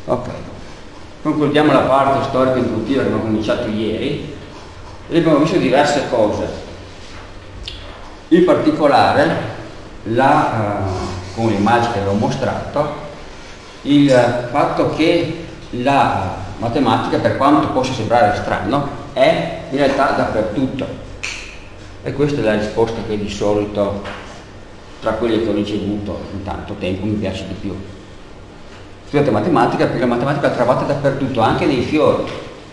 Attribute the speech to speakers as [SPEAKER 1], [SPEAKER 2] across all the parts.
[SPEAKER 1] Ok, concludiamo la parte storica introduttiva che abbiamo cominciato ieri e abbiamo visto diverse cose. In particolare, come l'immagine che avevo mostrato, il fatto che la matematica, per quanto possa sembrare strano, è in realtà dappertutto. E questa è la risposta che di solito, tra quelle che ho ricevuto in tanto tempo, mi piace di più. Studiate matematica perché la matematica la trovate dappertutto, anche nei fiori,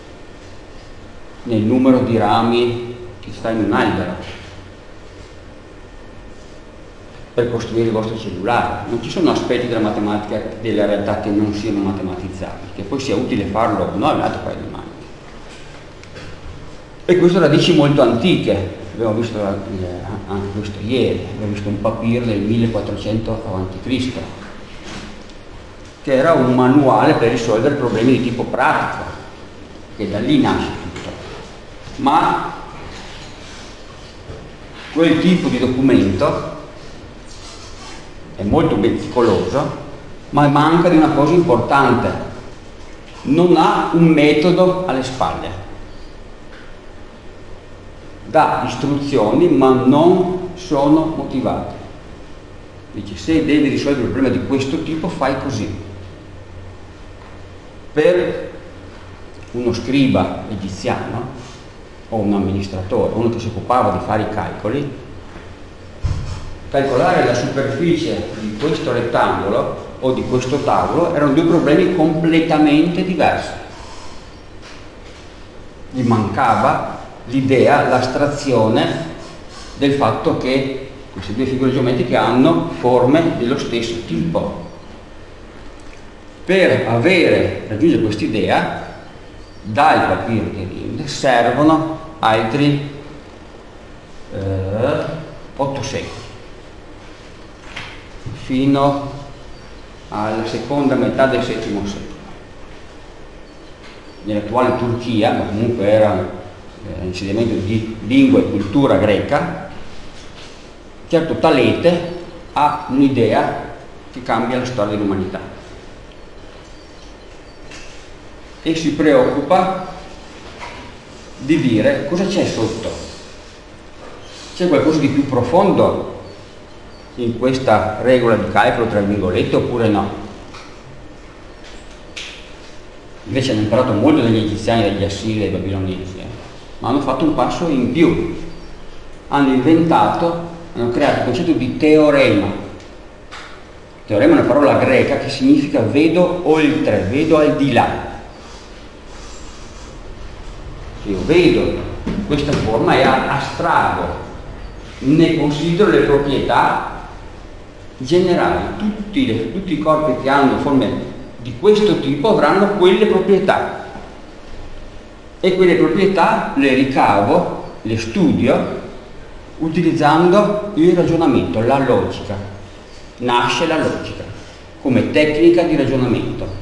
[SPEAKER 1] nel numero di rami che sta in un albero, per costruire il vostro cellulare. Non ci sono aspetti della matematica, della realtà, che non siano matematizzabili, che poi sia utile farlo o no è un altro paio di maniche. E queste radici molto antiche, abbiamo visto anche questo ieri, abbiamo visto un papiro del 1400 a.C., che era un manuale per risolvere problemi di tipo pratico, che da lì nasce tutto. Ma quel tipo di documento è molto meticoloso, ma manca di una cosa importante: non ha un metodo alle spalle. Dà istruzioni ma non sono motivate. Dice: se devi risolvere un problema di questo tipo fai così. Per uno scriba egiziano o un amministratore, uno che si occupava di fare i calcoli, calcolare la superficie di questo rettangolo o di questo tavolo erano due problemi completamente diversi. Gli mancava l'idea, l'astrazione del fatto che queste due figure geometriche hanno forme dello stesso tipo. Per raggiungere quest'idea, dal papiro di Rinde servono altri 8 secoli, fino alla seconda metà del VII secolo. Nell'attuale Turchia, ma comunque era l'insediamento di lingua e cultura greca, certo Talete ha un'idea che cambia la storia dell'umanità e si preoccupa di dire cosa c'è sotto. C'è qualcosa di più profondo in questa regola di calcolo, tra virgolette, oppure no? Invece hanno imparato molto dagli egiziani, dagli assiri, dai babilonesi, ma hanno fatto un passo in più. Hanno creato il concetto di teorema. Teorema è una parola greca che significa vedo oltre, vedo al di là. Io vedo questa forma e astrago, ne considero le proprietà generali. Tutti i corpi che hanno forme di questo tipo avranno quelle proprietà, e quelle proprietà le ricavo, le studio utilizzando il ragionamento, la logica. Nasce la logica come tecnica di ragionamento.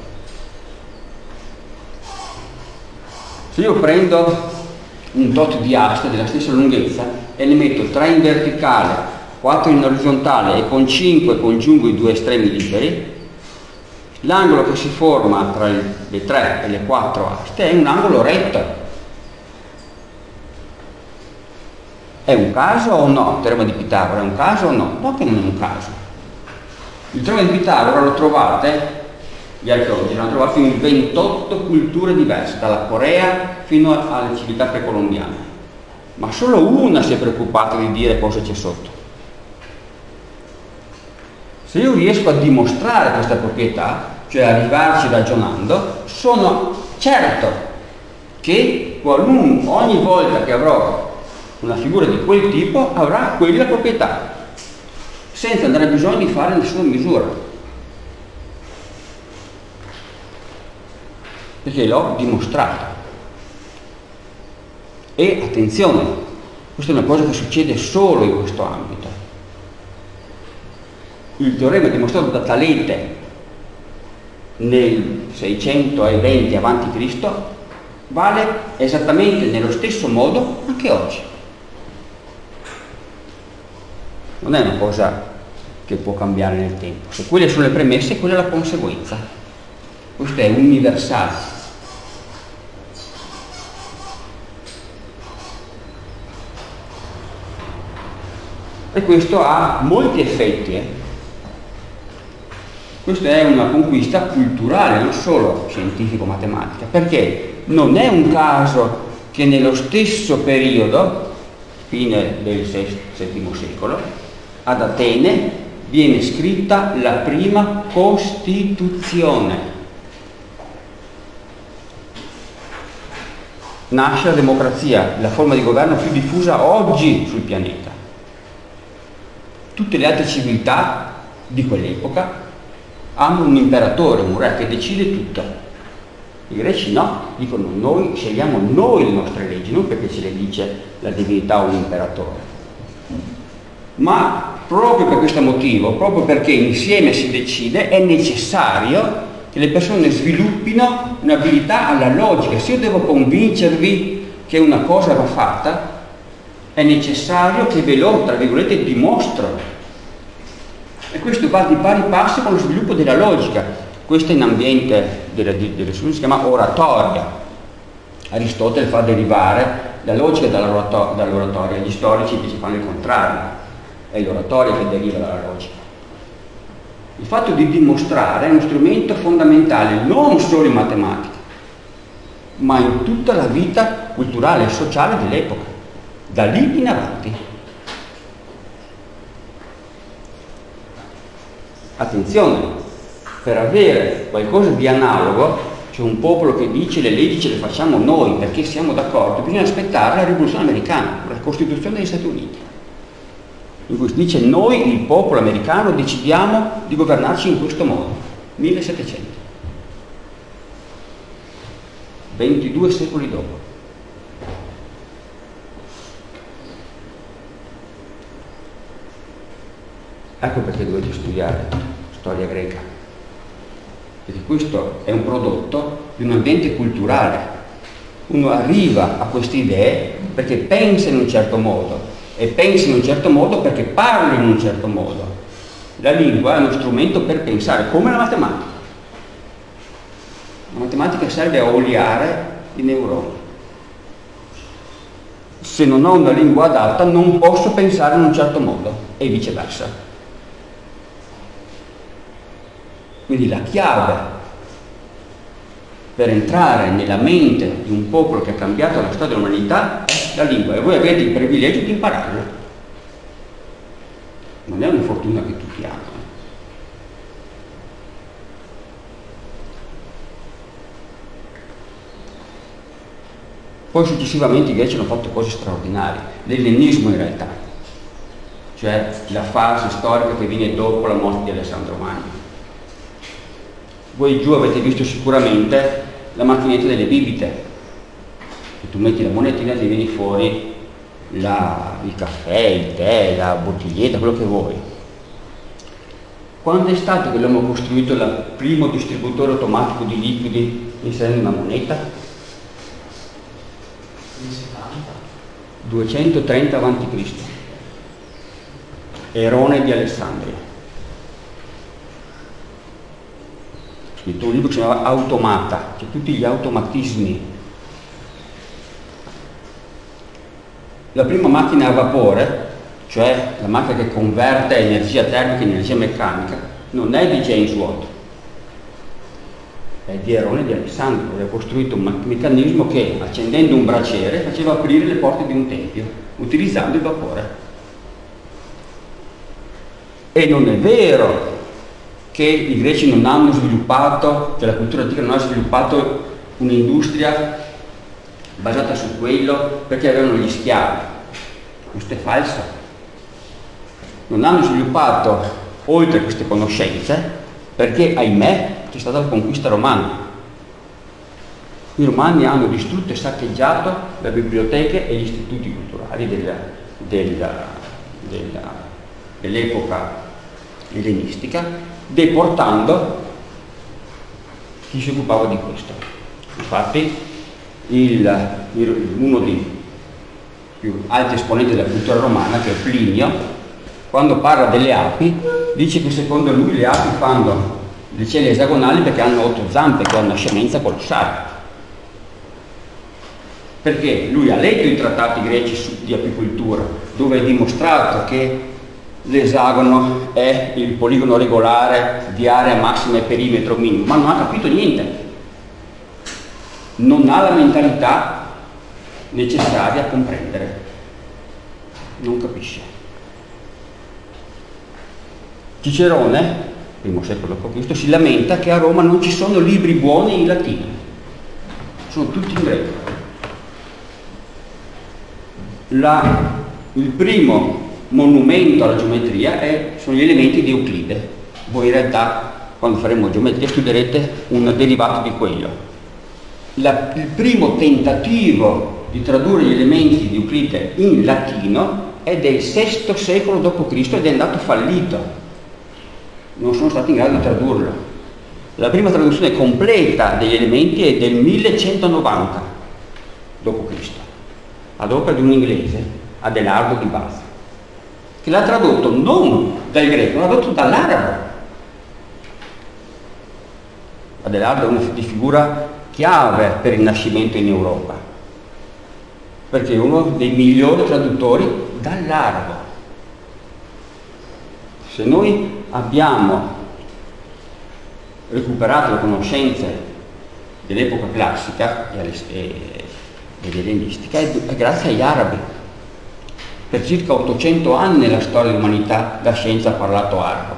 [SPEAKER 1] Se io prendo un tot di aste della stessa lunghezza e ne metto 3 in verticale, 4 in orizzontale e con 5 congiungo i due estremi liberi, l'angolo che si forma tra le 3 e le 4 aste è un angolo retto. È un caso o no? Il teorema di Pitagora è un caso o no? No, che non è un caso. Il teorema di Pitagora lo trovate, gli archeologi l'hanno trovato in 28 culture diverse, dalla Corea fino alle civiltà precolombiane, ma solo una si è preoccupata di dire cosa c'è sotto. Se io riesco a dimostrare questa proprietà, cioè arrivarci ragionando, sono certo che ogni volta che avrò una figura di quel tipo avrà quella proprietà, senza andare bisogno di fare nessuna misura, perché l'ho dimostrato. E attenzione, questa è una cosa che succede solo in questo ambito. Il teorema dimostrato da Talete nel 620 a.C. vale esattamente nello stesso modo anche oggi. Non è una cosa che può cambiare nel tempo. Se quelle sono le premesse, quella è la conseguenza. questo è universale. E questo ha molti effetti. Questa è una conquista culturale, non solo scientifico-matematica, perché non è un caso che nello stesso periodo, fine del VII secolo, ad Atene viene scritta la prima Costituzione. Nasce la democrazia, la forma di governo più diffusa oggi sul pianeta. Tutte le altre civiltà di quell'epoca hanno un imperatore, un re che decide tutto. I greci no, dicono noi scegliamo noi le nostre leggi, non perché ce le dice la divinità o un imperatore. Ma proprio per questo motivo, proprio perché insieme si decide, è necessario che le persone sviluppino un'abilità alla logica. Se io devo convincervi che una cosa va fatta, è necessario che ve lo, tra virgolette, dimostro. E questo va di pari passo con lo sviluppo della logica. Questo in ambiente delle scienze si chiama oratoria. Aristotele fa derivare la logica dall'oratoria, gli storici invece fanno il contrario, è l'oratoria che deriva dalla logica. Il fatto di dimostrare è uno strumento fondamentale non solo in matematica, ma in tutta la vita culturale e sociale dell'epoca, da lì in avanti. Attenzione, per avere qualcosa di analogo, c'è un popolo che dice le leggi ce le facciamo noi perché siamo d'accordo, bisogna aspettare la rivoluzione americana, la Costituzione degli Stati Uniti, in cui si dice noi, il popolo americano, decidiamo di governarci in questo modo, 1700, 22 secoli dopo. Ecco perché dovete studiare storia greca, perché questo è un prodotto di un ambiente culturale. Uno arriva a queste idee perché pensa in un certo modo, e pensa in un certo modo perché parla in un certo modo. La lingua è uno strumento per pensare, come la matematica. La matematica serve a oliare i neuroni. Se non ho una lingua adatta non posso pensare in un certo modo, e viceversa. Quindi la chiave per entrare nella mente di un popolo che ha cambiato la storia dell'umanità è la lingua, e voi avete il privilegio di impararla. Non è una fortuna che tutti hanno. Poi successivamente i greci hanno fatto cose straordinarie, l'ellenismo in realtà, cioè la fase storica che viene dopo la morte di Alessandro Magno. Voi giù avete visto sicuramente la macchinetta delle bibite, che tu metti la monetina e ti vieni fuori il caffè, il tè, la bottiglietta, quello che vuoi. Quando è stato che l'uomo ha costruito il primo distributore automatico di liquidi inserendo una moneta? 230 a.C. Erone di Alessandria. Ha scritto un libro che si chiamava Automata, cioè tutti gli automatismi. La prima macchina a vapore, cioè la macchina che converte energia termica in energia meccanica, non è di James Watt, è di Erone di Alessandria. Aveva costruito un meccanismo che, accendendo un braciere, faceva aprire le porte di un tempio, utilizzando il vapore. E non è vero che i greci non hanno sviluppato, che la cultura antica non ha sviluppato un'industria basata su quello perché avevano gli schiavi. Questo è falso. Non hanno sviluppato oltre queste conoscenze perché, ahimè, c'è stata la conquista romana. I romani hanno distrutto e saccheggiato le biblioteche e gli istituti culturali dell'epoca ellenistica, deportando chi si occupava di questo. Infatti uno dei più alti esponenti della cultura romana, che è Plinio, quando parla delle api dice che secondo lui le api fanno le celle esagonali perché hanno 8 zampe, che è una scemenza colossale. Perché lui ha letto i trattati greci di apicoltura, dove è dimostrato che l'esagono è il poligono regolare di area massima e perimetro minimo, ma non ha capito niente. Non ha la mentalità necessaria a comprendere. Non capisce. Cicerone, primo secolo d.C., si lamenta che a Roma non ci sono libri buoni in latino, sono tutti in greco. Il primo monumento alla geometria sono gli elementi di Euclide. Voi in realtà, quando faremo geometria, studierete un derivato di quello. Il primo tentativo di tradurre gli elementi di Euclide in latino è del VI secolo d.C. ed è andato fallito. Non sono stati in grado di tradurlo. La prima traduzione completa degli elementi è del 1190 d.C. ad opera di un inglese, Adelardo di Bath, che l'ha tradotto non dal greco, l'ha tradotto dall'arabo. Adelardo è una figura chiave per il Rinascimento in Europa, perché è uno dei migliori traduttori dall'arabo. Se noi abbiamo recuperato le conoscenze dell'epoca classica ed ellenistica è grazie agli arabi. Per circa 800 anni nella storia dell'umanità la scienza ha parlato arabo.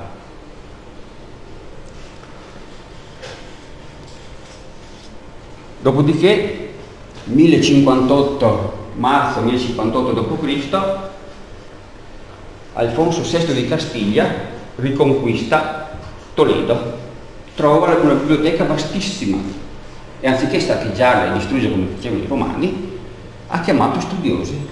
[SPEAKER 1] Dopodiché, 1058, marzo 1058 d.C., Alfonso VI di Castiglia riconquista Toledo, trova una biblioteca vastissima e anziché saccheggiarla e distruggere come facevano i romani, ha chiamato studiosi.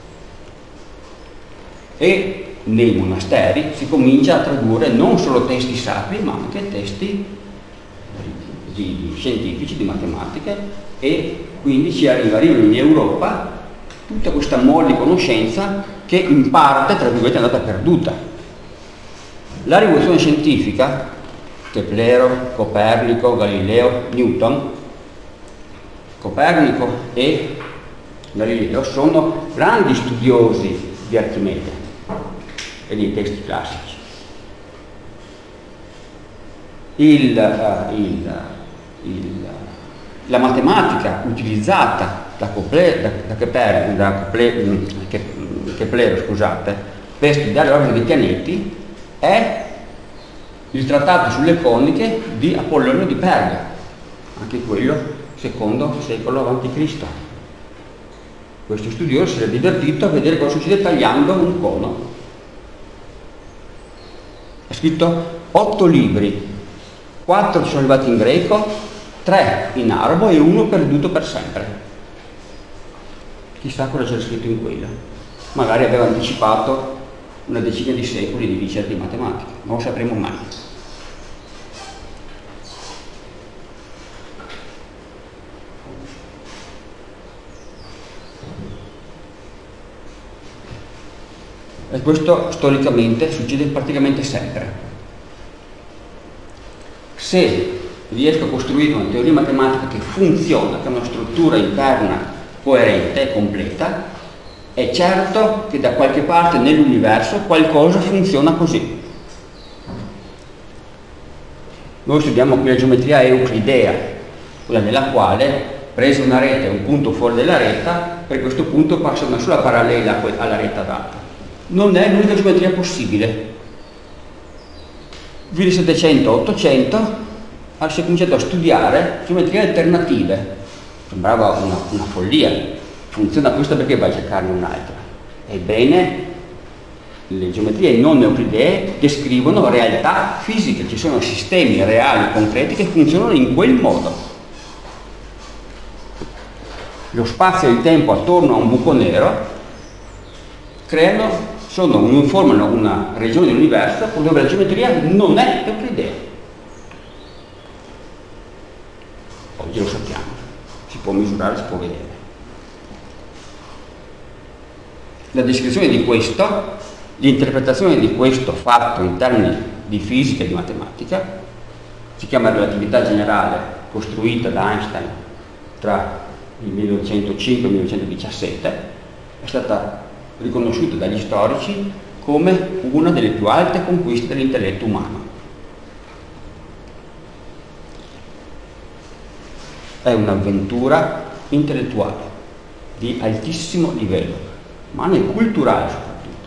[SPEAKER 1] E nei monasteri si comincia a tradurre non solo testi sacri, ma anche testi scientifici, di matematica, e quindi arrivano in Europa tutta questa mole di conoscenza che in parte, tra virgolette, è andata perduta. La rivoluzione scientifica, Keplero, Copernico, Galileo, Newton, Copernico e Galileo sono grandi studiosi di Archimede e dei testi classici. La matematica utilizzata da Keplero, scusate, per studiare l'orbita dei pianeti è il trattato sulle coniche di Apollonio di Perga, anche quello secondo secolo a.C. Questo studioso si è divertito a vedere cosa succede tagliando un cono. Ha scritto 8 libri, 4 ci sono arrivati in greco, 3 in arabo e 1 perduto per sempre. Chissà cosa c'era scritto in quello. Magari aveva anticipato una decina di secoli di ricerche di matematica, non lo sapremo mai. E questo storicamente succede praticamente sempre. Se riesco a costruire una teoria matematica che funziona, che ha una struttura interna coerente e completa, è certo che da qualche parte nell'universo qualcosa funziona così. Noi studiamo qui la geometria euclidea, quella nella quale, presa una rete e un punto fuori dalla retta, per questo punto passa una sola parallela alla retta data. Non è l'unica geometria possibile. Nel 1700-800 si è cominciato a studiare geometrie alternative. Sembrava una follia. Funziona questa, perché vai a cercarne un'altra? Ebbene, le geometrie non euclidee descrivono realtà fisiche, ci sono sistemi reali, concreti, che funzionano in quel modo. Lo spazio e il tempo attorno a un buco nero formano una regione dell'universo dove la geometria non è euclidea. Oggi lo sappiamo, si può misurare, si può vedere. La descrizione di questo, l'interpretazione di questo fatto in termini di fisica e di matematica si chiama relatività generale, costruita da Einstein tra il 1905 e il 1917, è stata riconosciuta dagli storici come una delle più alte conquiste dell'intelletto umano. È un'avventura intellettuale di altissimo livello, umano e culturale soprattutto.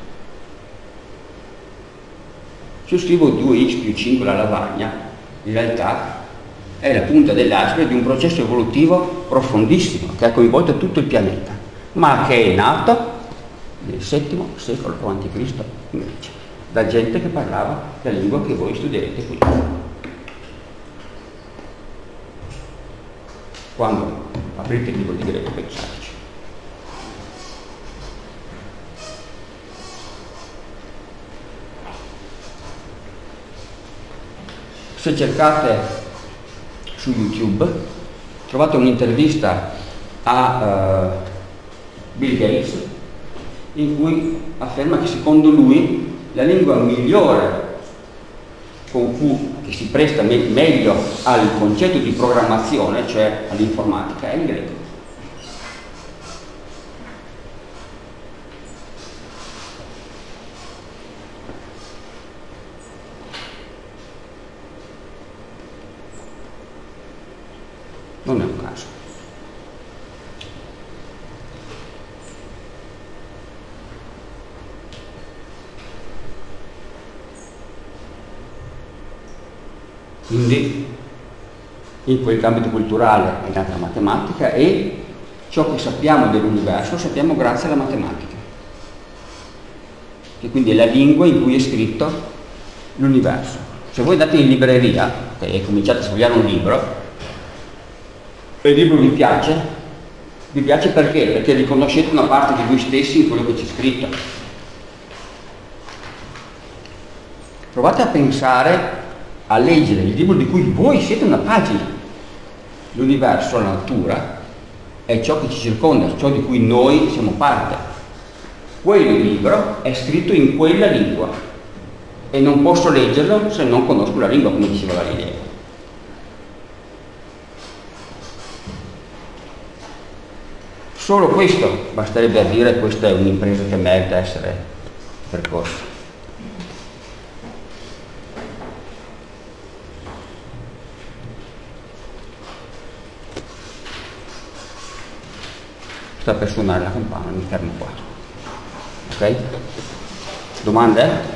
[SPEAKER 1] Se io scrivo 2x più 5 la lavagna, in realtà è la punta dell'iceberg di un processo evolutivo profondissimo che ha coinvolto tutto il pianeta, ma che è nato nel VII secolo a.C. invece, da gente che parlava la lingua che voi studierete qui. Quando aprite il libro di greco, pensateci. Se cercate su YouTube trovate un'intervista a Bill Gates in cui afferma che secondo lui la lingua migliore che si presta meglio al concetto di programmazione, cioè all'informatica, è il greco. Non è un caso. Quindi in quel ambito culturale è nata la matematica e ciò che sappiamo dell'universo lo sappiamo grazie alla matematica, che quindi è la lingua in cui è scritto l'universo. Se voi andate in libreria e cominciate a sfogliare un libro e il libro vi piace perché? Perché riconoscete una parte di voi stessi in quello che c'è scritto. Provate a pensare a leggere il libro di cui voi siete una pagina. L'universo, la natura, è ciò che ci circonda, ciò di cui noi siamo parte. Quel libro è scritto in quella lingua e non posso leggerlo se non conosco la lingua, come diceva Galileo. Solo questo basterebbe a dire questa è un'impresa che merita essere percorsa. Sta per suonare la campana, mi fermo qua. Ok? Domande?